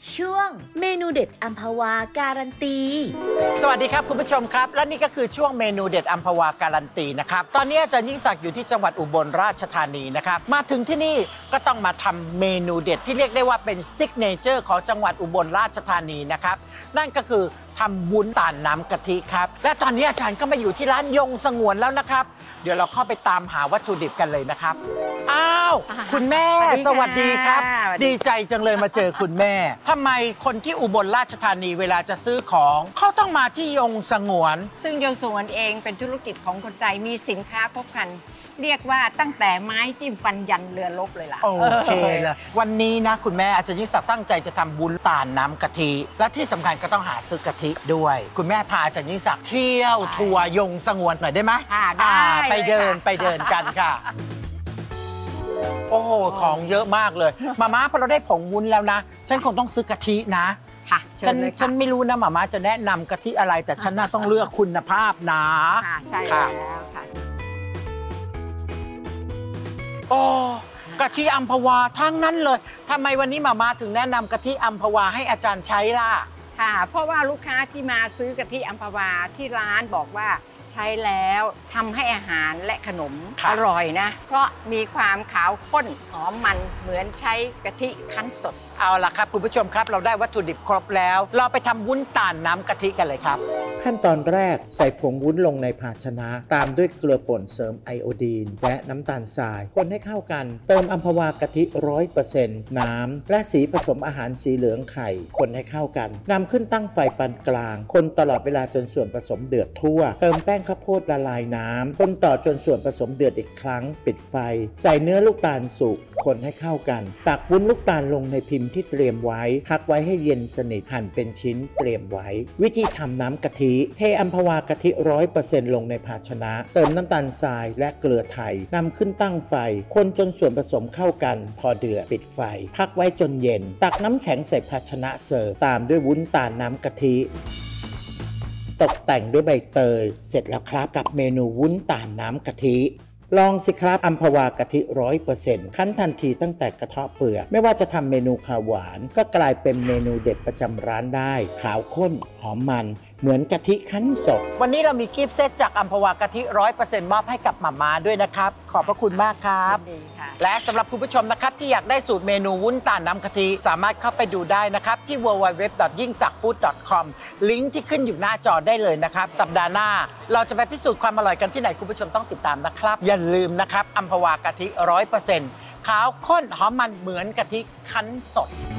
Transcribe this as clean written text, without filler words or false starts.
ช่วงเมนูเด็ดอัมพวาการันตีสวัสดีครับคุณผู้ชมครับและนี่ก็คือช่วงเมนูเด็ดอัมพวาการันตีนะครับตอนนี้อาจารย์ยิ่งศักดิ์อยู่ที่จังหวัดอุบลราชธานีนะครับมาถึงที่นี่ก็ต้องมาทำเมนูเด็ดที่เรียกได้ว่าเป็นซิกเนเจอร์ของจังหวัดอุบลราชธานีนะครับนั่นก็คือทำวุ้นต่านน้ำกะทิครับและตอนนี้อาจารย์ก็มาอยู่ที่ร้านยงสงวนแล้วนะครับเดี๋ยวเราเข้าไปตามหาวัตถุดิบกันเลยนะครับอ้าวคุณแม่สวัสดีครับดีใจจังเลยมาเจอคุณแม่ทำไมคนที่อุบลราชธานีเวลาจะซื้อของเขาต้องมาที่ยงสงวนซึ่งยงสงวนเองเป็นธุรกิจของคนไทยมีสินค้าครบครันเรียกว่าตั้งแต่ไม้จิ้มฟันยันเรือรบเลยล่ะโอเคเลยวันนี้นะคุณแม่อาจารย์ยิ่งศักดิ์ตั้งใจจะทำวุ้นต่านน้ำกะทิและที่สำคัญก็ต้องหาซื้อกะทิด้วยคุณแม่พาอาจารย์ยิ่งศักดิ์เที่ยวทัวร์ยงสงวนหน่อยได้ไหมได้ไปเดินกันค่ะโอ้โหของเยอะมากเลยมาม่าพอเราได้ผงวุ้นแล้วนะฉันคงต้องซื้อกะทินะค่ะฉันไม่รู้นะมาม่าจะแนะนำกะทิอะไรแต่ฉันน่าต้องเลือกคุณภาพนะใช่แล้วค่ะโอ้กะทิอัมพวาทั้งนั้นเลยทำไมวันนี้มาถึงแนะนำกะทิอัมพวาให้อาจารย์ใช้ล่ะค่ะเพราะว่าลูกค้าที่มาซื้อกะทิอัมพวาที่ร้านบอกว่าใช้แล้วทำให้อาหารและขนมอร่อยนะเพราะมีความขาวข้นหอมมันเหมือนใช้กะทิคั้นสดเอาล่ะครับคุณผู้ชมครับเราได้วัตถุดิบครบแล้วเราไปทำวุ้นต่านน้ำกะทิกันเลยครับขั้นตอนแรกใส่ผงวุ้นลงในภาชนะตามด้วยเกลือป่นเสริมไอโอดีนและน้ำตาลทรายคนให้เข้ากันเติมอัมพวากะทิ 100% น้ำและสีผสมอาหารสีเหลืองไข่คนให้เข้ากันนำขึ้นตั้งไฟปานกลางคนตลอดเวลาจนส่วนผสมเดือดทั่วเติมแป้งข้าวโพดละลายน้ำคนต่อจนส่วนผสมเดือดอีกครั้งปิดไฟใส่เนื้อลูกตาลสุกคนให้เข้ากันตักวุ้นลูกตาลลงในพิมพ์ที่เตรียมไว้พักไว้ให้เย็นสนิทหั่นเป็นชิ้นเตรียมไว้วิธีทำน้ำกะทิเทอัมพวากะทิ 100% ลงในภาชนะเติมน้ำตาลทรายและเกลือไทยนำขึ้นตั้งไฟคนจนส่วนผสมเข้ากันพอเดือดปิดไฟพักไว้จนเย็นตักน้ำแข็งใส่ภาชนะเสิร์ฟตามด้วยวุ้นต่านน้ำกะทิตกแต่งด้วยใบเตยเสร็จแล้วครับกับเมนูวุ้นต่านน้ำกะทิลองสิครับอัมพวากะทิ 100% คั้นทันทีตั้งแต่กระเทาะเปลือกไม่ว่าจะทำเมนูข้าวหวานก็กลายเป็นเมนูเด็ดประจำร้านได้ขาวข้นหอมมันเหมือนกะทิคั้นสดวันนี้เรามีกิฟต์เซตจากอัมพวากะทิ 100% มอบให้กับหม่าด้วยนะครับขอบพระคุณมากครับและสำหรับคุณผู้ชมนะครับที่อยากได้สูตรเมนูวุ้นต่านน้ำกะทิสามารถเข้าไปดูได้นะครับที่ www.yingsakfood.com ลิงก์ที่ขึ้นอยู่หน้าจอได้เลยนะครับสัปดาห์หน้าเราจะไปพิสูจน์ความอร่อยกันที่ไหนคุณผู้ชมต้องติดตามนะครับอย่าลืมนะครับอัมพวากะทิ 100% ขาวข้นหอมมันเหมือนกะทิคั้นสด